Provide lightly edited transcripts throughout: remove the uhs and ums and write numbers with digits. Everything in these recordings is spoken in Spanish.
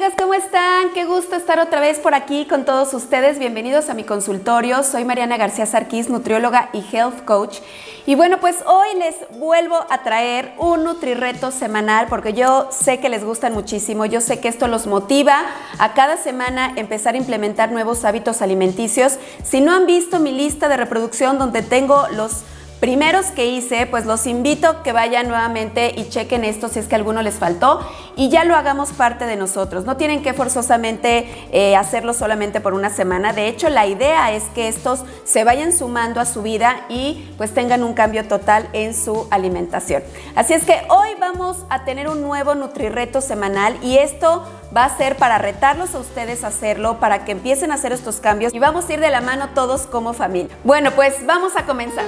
amigas, ¿cómo están? Qué gusto estar otra vez por aquí con todos ustedes. Bienvenidos a mi consultorio. Soy Mariana García Sarquís, nutrióloga y health coach. Y bueno, pues hoy les vuelvo a traer un NutriReto semanal porque yo sé que les gustan muchísimo. Yo sé que esto los motiva a cada semana empezar a implementar nuevos hábitos alimenticios. Si no han visto mi lista de reproducción donde tengo los primeros que hice, pues los invito a que vayan nuevamente y chequen esto si es que alguno les faltó y ya lo hagamos parte de nosotros. No tienen que forzosamente hacerlo solamente por una semana. De hecho, la idea es que estos se vayan sumando a su vida y pues tengan un cambio total en su alimentación. Así es que hoy vamos a tener un nuevo NutriReto semanal y esto va a ser para retarlos a ustedes a hacerlo, para que empiecen a hacer estos cambios y vamos a ir de la mano todos como familia. Bueno, pues vamos a comenzar.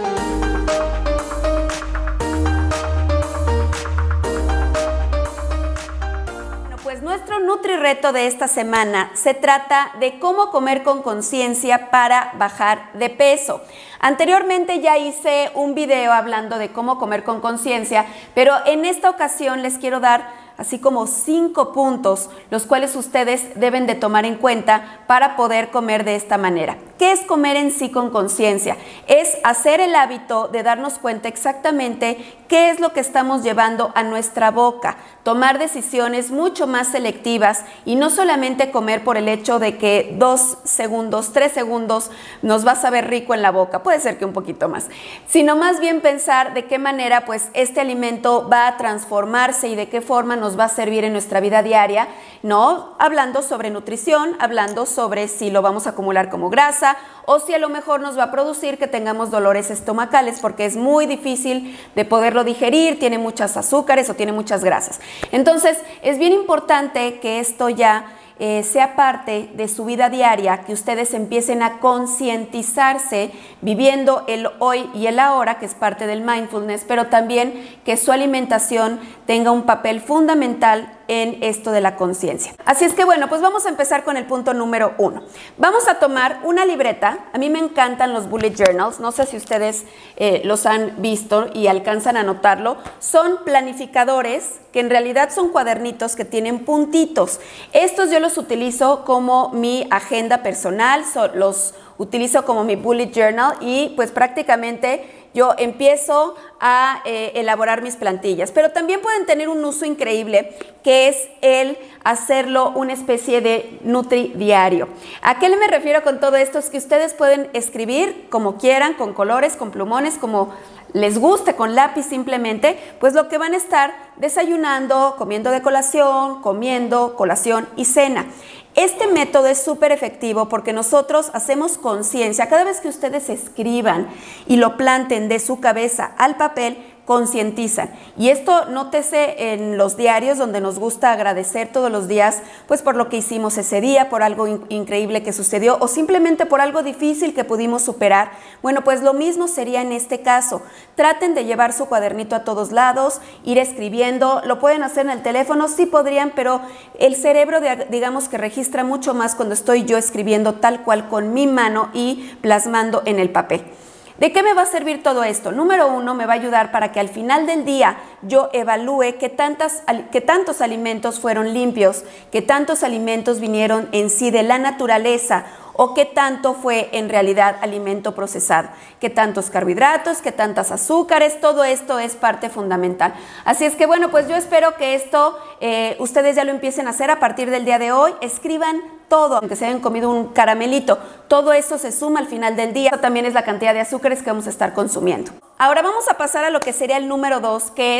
Pues nuestro NutriReto de esta semana se trata de cómo comer con conciencia para bajar de peso. Anteriormente ya hice un video hablando de cómo comer con conciencia, pero en esta ocasión les quiero dar así como 5 puntos, los cuales ustedes deben de tomar en cuenta para poder comer de esta manera. ¿Qué es comer en sí con conciencia? Es hacer el hábito de darnos cuenta exactamente qué es lo que estamos llevando a nuestra boca, tomar decisiones mucho más selectivas y no solamente comer por el hecho de que 2 segundos, 3 segundos nos va a saber rico en la boca, puede ser que un poquito más, sino más bien pensar de qué manera pues este alimento va a transformarse y de qué forma nos va a servir en nuestra vida diaria, ¿no? Hablando sobre nutrición, hablando sobre si lo vamos a acumular como grasa o si a lo mejor nos va a producir que tengamos dolores estomacales porque es muy difícil de poderlo digerir, tiene muchas azúcares o tiene muchas grasas. Entonces, es bien importante que esto ya sea parte de su vida diaria, que ustedes empiecen a concientizarse viviendo el hoy y el ahora, que es parte del mindfulness, pero también que su alimentación tenga un papel fundamental en esto de la conciencia. Así es que bueno, pues vamos a empezar con el punto número 1. Vamos a tomar una libreta. A mí me encantan los bullet journals, no sé si ustedes los han visto y alcanzan a notarlo. Son planificadores que en realidad son cuadernitos que tienen puntitos. Estos yo los utilizo como mi agenda personal, los utilizo como mi bullet journal y pues prácticamente yo empiezo a elaborar mis plantillas, pero también pueden tener un uso increíble que es el hacerlo una especie de nutri diario. ¿A qué me refiero con todo esto? Es que ustedes pueden escribir como quieran, con colores, con plumones, como les guste, con lápiz simplemente, pues lo que van a estar desayunando, comiendo de colación, comiendo, colación y cena. Este método es súper efectivo porque nosotros hacemos conciencia. Cada vez que ustedes escriban y lo planten de su cabeza al papel, concientizan. Y esto nótese en los diarios donde nos gusta agradecer todos los días pues por lo que hicimos ese día, por algo increíble que sucedió o simplemente por algo difícil que pudimos superar. Bueno, pues lo mismo sería en este caso. Traten de llevar su cuadernito a todos lados, ir escribiendo. Lo pueden hacer en el teléfono, sí podrían, pero el cerebro digamos que registra mucho más cuando estoy yo escribiendo tal cual con mi mano y plasmando en el papel. ¿De qué me va a servir todo esto? Número 1, me va a ayudar para que al final del día yo evalúe qué tantos alimentos fueron limpios, qué tantos alimentos vinieron en sí de la naturaleza o qué tanto fue en realidad alimento procesado, qué tantos carbohidratos, qué tantas azúcares, todo esto es parte fundamental. Así es que bueno, pues yo espero que esto ustedes ya lo empiecen a hacer a partir del día de hoy. Escriban todo, aunque se hayan comido un caramelito, todo eso se suma al final del día. Eso también es la cantidad de azúcares que vamos a estar consumiendo. Ahora vamos a pasar a lo que sería el número 2, que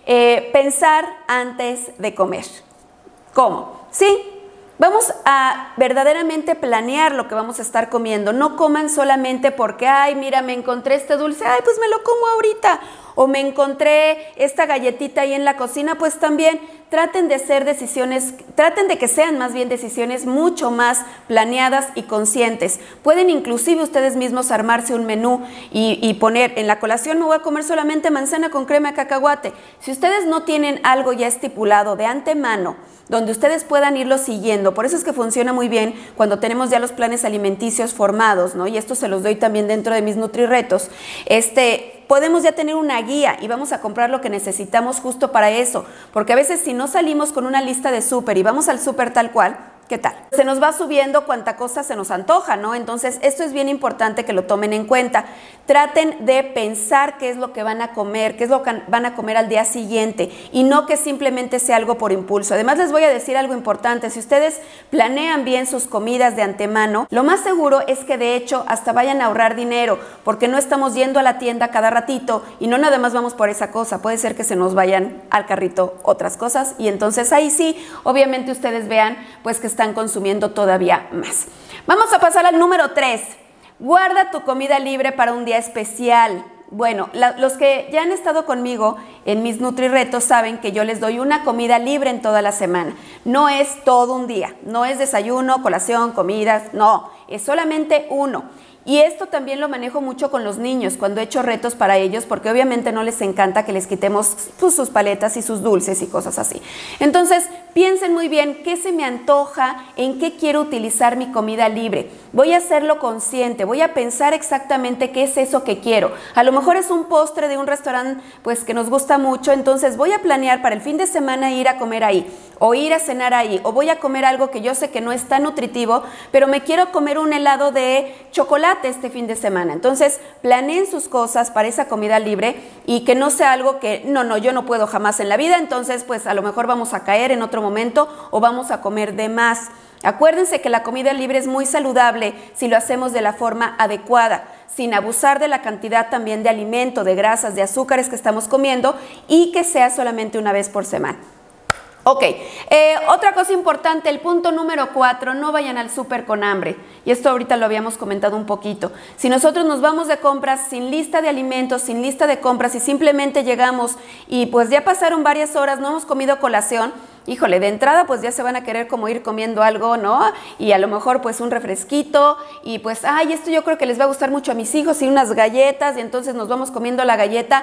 es pensar antes de comer. ¿Cómo? Sí. Vamos a verdaderamente planear lo que vamos a estar comiendo. No coman solamente porque, ay, mira, me encontré este dulce, ay, pues me lo como ahorita. O me encontré esta galletita ahí en la cocina, pues también traten de hacer decisiones, traten de que sean más bien decisiones mucho más planeadas y conscientes. Pueden inclusive ustedes mismos armarse un menú y poner en la colación me voy a comer solamente manzana con crema de cacahuate. Si ustedes no tienen algo ya estipulado de antemano, donde ustedes puedan irlo siguiendo. Por eso es que funciona muy bien cuando tenemos ya los planes alimenticios formados, ¿no? Y esto se los doy también dentro de mis NutriRetos. podemos ya tener una guía y vamos a comprar lo que necesitamos justo para eso, porque a veces si no salimos con una lista de súper y vamos al súper tal cual, ¿qué tal? Se nos va subiendo cuanta cosa se nos antoja, ¿no? Entonces, esto es bien importante que lo tomen en cuenta. Traten de pensar qué es lo que van a comer, qué es lo que van a comer al día siguiente y no que simplemente sea algo por impulso. Además, les voy a decir algo importante. Si ustedes planean bien sus comidas de antemano, lo más seguro es que de hecho hasta vayan a ahorrar dinero, porque no estamos yendo a la tienda cada ratito y no nada más vamos por esa cosa. Puede ser que se nos vayan al carrito otras cosas y entonces ahí sí, obviamente ustedes vean pues que están consumiendo todavía más. Vamos a pasar al número 3. Guarda tu comida libre para un día especial. Bueno, los que ya han estado conmigo en mis NutriRetos saben que yo les doy una comida libre en toda la semana. No es todo un día, no es desayuno, colación, comidas, no, es solamente uno. Y esto también lo manejo mucho con los niños cuando he hecho retos para ellos, porque obviamente no les encanta que les quitemos pues, sus paletas y sus dulces y cosas así. Entonces, piensen muy bien qué se me antoja, en qué quiero utilizar mi comida libre. Voy a hacerlo consciente, voy a pensar exactamente qué es eso que quiero. A lo mejor es un postre de un restaurante pues, que nos gusta mucho, entonces voy a planear para el fin de semana ir a comer ahí, o ir a cenar ahí, o voy a comer algo que yo sé que no es tan nutritivo, pero me quiero comer un helado de chocolate este fin de semana. Entonces, planeen sus cosas para esa comida libre y que no sea algo que, no, yo no puedo jamás en la vida, entonces pues a lo mejor vamos a caer en otro momento o vamos a comer de más. Acuérdense que la comida libre es muy saludable si lo hacemos de la forma adecuada, sin abusar de la cantidad también de alimento, de grasas, de azúcares que estamos comiendo y que sea solamente una vez por semana. Ok, otra cosa importante, el punto número 4, no vayan al súper con hambre. Y esto ahorita lo habíamos comentado un poquito. Si nosotros nos vamos de compras sin lista de alimentos, sin lista de compras y simplemente llegamos y pues ya pasaron varias horas, no hemos comido colación, híjole, de entrada pues ya se van a querer como ir comiendo algo, ¿no? Y a lo mejor pues un refresquito y pues, ay, esto yo creo que les va a gustar mucho a mis hijos y unas galletas y entonces nos vamos comiendo la galleta.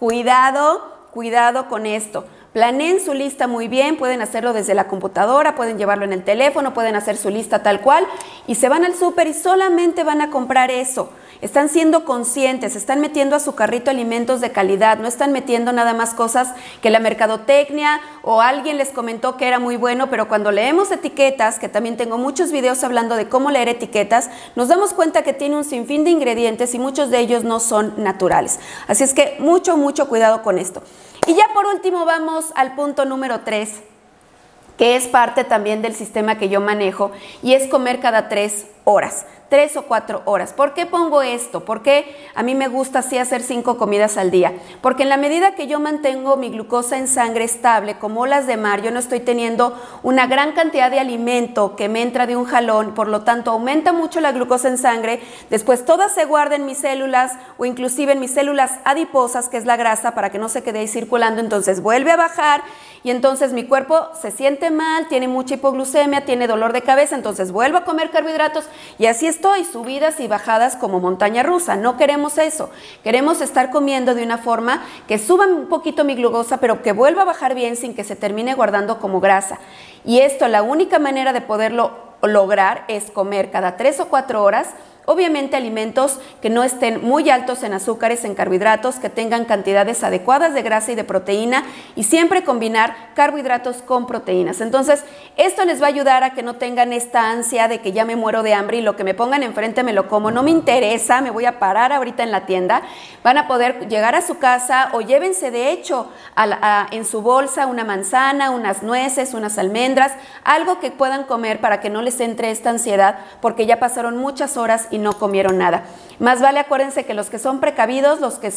Cuidado con esto. Planeen su lista muy bien, pueden hacerlo desde la computadora, pueden llevarlo en el teléfono, pueden hacer su lista tal cual y se van al súper y solamente van a comprar eso. Están siendo conscientes, están metiendo a su carrito alimentos de calidad, no están metiendo nada más cosas que la mercadotecnia o alguien les comentó que era muy bueno, pero cuando leemos etiquetas, que también tengo muchos videos hablando de cómo leer etiquetas, nos damos cuenta que tiene un sinfín de ingredientes y muchos de ellos no son naturales. Así es que mucho cuidado con esto. Y ya por último vamos al punto número 3, que es parte también del sistema que yo manejo y es comer cada 3 horas. 3 o 4 horas. ¿Por qué pongo esto? Porque a mí me gusta así hacer 5 comidas al día. Porque en la medida que yo mantengo mi glucosa en sangre estable, como olas de mar, yo no estoy teniendo una gran cantidad de alimento que me entra de un jalón, por lo tanto aumenta mucho la glucosa en sangre, después todas se guardan en mis células o inclusive en mis células adiposas, que es la grasa, para que no se quede ahí circulando, entonces vuelve a bajar y entonces mi cuerpo se siente mal, tiene mucha hipoglucemia, tiene dolor de cabeza, entonces vuelvo a comer carbohidratos y así estoy, subidas y bajadas como montaña rusa. No queremos eso, queremos estar comiendo de una forma que suba un poquito mi glucosa, pero que vuelva a bajar bien sin que se termine guardando como grasa. Y esto, la única manera de poderlo lograr es comer cada 3 o 4 horas, obviamente alimentos que no estén muy altos en azúcares, en carbohidratos, que tengan cantidades adecuadas de grasa y de proteína y siempre combinar carbohidratos con proteínas. Entonces, esto les va a ayudar a que no tengan esta ansia de que ya me muero de hambre y lo que me pongan enfrente me lo como, no me interesa, me voy a parar ahorita en la tienda. Van a poder llegar a su casa o llévense de hecho en su bolsa una manzana, unas nueces, unas almendras, algo que puedan comer para que no les entre esta ansiedad porque ya pasaron muchas horas y no comieron nada. Más vale, acuérdense que los que son precavidos, los que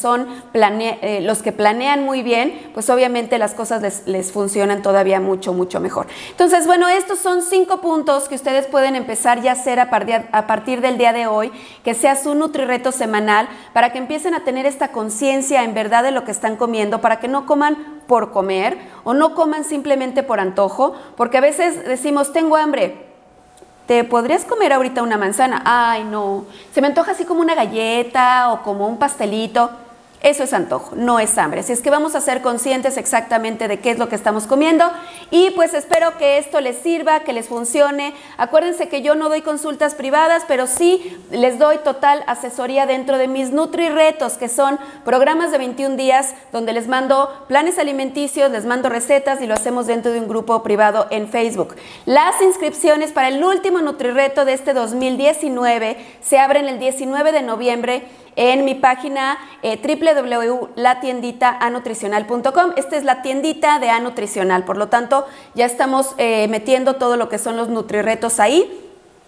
planean muy bien, pues obviamente las cosas les funcionan todavía mucho mejor. Entonces, bueno, estos son 5 puntos que ustedes pueden empezar ya a hacer a partir del día de hoy, que sea su NutriReto semanal, para que empiecen a tener esta conciencia en verdad de lo que están comiendo, para que no coman por comer o no coman simplemente por antojo, porque a veces decimos, tengo hambre. ¿Te podrías comer ahorita una manzana? Ay, no, se me antoja así como una galleta o como un pastelito. eso es antojo, no es hambre. Así es que vamos a ser conscientes exactamente de qué es lo que estamos comiendo y pues espero que esto les sirva, que les funcione. Acuérdense que yo no doy consultas privadas, pero sí les doy total asesoría dentro de mis NutriRetos, que son programas de 21 días donde les mando planes alimenticios, les mando recetas y lo hacemos dentro de un grupo privado en Facebook. Las inscripciones para el último NutriReto de este 2019 se abren el 19 de noviembre en mi página www.latienditaanutricional.com. Esta es la tiendita de Anutricional, por lo tanto ya estamos metiendo todo lo que son los NutriRetos ahí.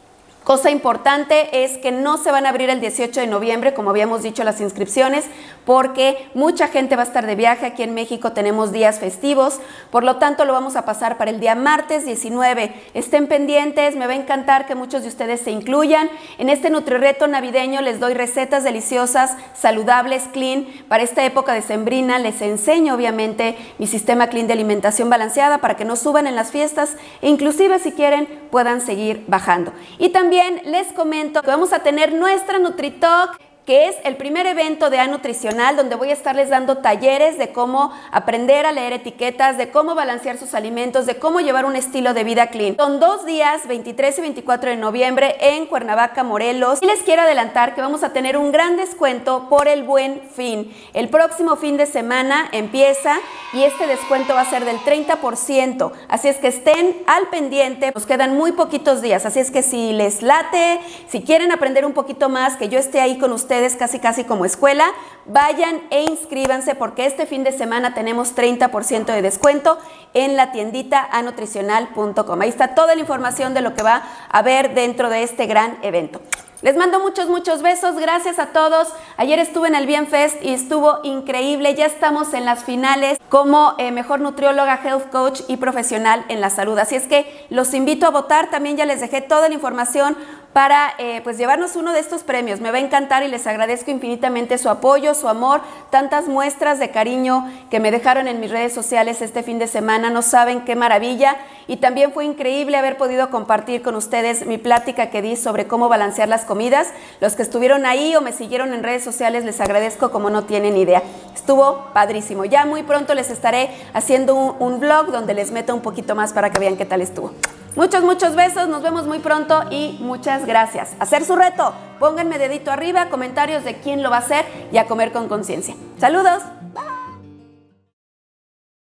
Cosa importante es que no se van a abrir el 18 de noviembre, como habíamos dicho, las inscripciones, porque mucha gente va a estar de viaje. Aquí en México tenemos días festivos, por lo tanto lo vamos a pasar para el día martes 19. Estén pendientes, me va a encantar que muchos de ustedes se incluyan. En este NutriReto navideño les doy recetas deliciosas, saludables, clean. Para esta época decembrina les enseño obviamente mi sistema clean de alimentación balanceada para que no suban en las fiestas e inclusive si quieren puedan seguir bajando. Y también les comento que vamos a tener nuestra NutriTalk, que es el primer evento de Anutricional, donde voy a estarles dando talleres de cómo aprender a leer etiquetas, de cómo balancear sus alimentos, de cómo llevar un estilo de vida clean. Son 2 días, 23 y 24 de noviembre en Cuernavaca, Morelos. Y les quiero adelantar que vamos a tener un gran descuento por el Buen Fin. El próximo fin de semana empieza y este descuento va a ser del 30%. Así es que estén al pendiente, nos quedan muy poquitos días. Así es que si les late, si quieren aprender un poquito más, que yo esté ahí con ustedes, casi como escuela, vayan e inscríbanse porque este fin de semana tenemos 30% de descuento en la tiendita anutricional.com. Ahí está toda la información de lo que va a haber dentro de este gran evento. Les mando muchos besos, gracias a todos. Ayer estuve en el Bienfest y estuvo increíble. Ya estamos en las finales como mejor nutrióloga, health coach y profesional en la salud. Así es que los invito a votar. También ya les dejé toda la información para pues llevarnos uno de estos premios. Me va a encantar y les agradezco infinitamente su apoyo, su amor, tantas muestras de cariño que me dejaron en mis redes sociales este fin de semana. No saben qué maravilla. Y también fue increíble haber podido compartir con ustedes mi plática que di sobre cómo balancear las comidas. Los que estuvieron ahí o me siguieron en redes sociales les agradezco como no tienen idea. Estuvo padrísimo. Ya muy pronto les estaré haciendo un vlog donde les meto un poquito más para que vean qué tal estuvo. Muchos besos, nos vemos muy pronto y muchas gracias. Hacer su reto, pónganme dedito arriba, comentarios de quién lo va a hacer y a comer con conciencia. Saludos.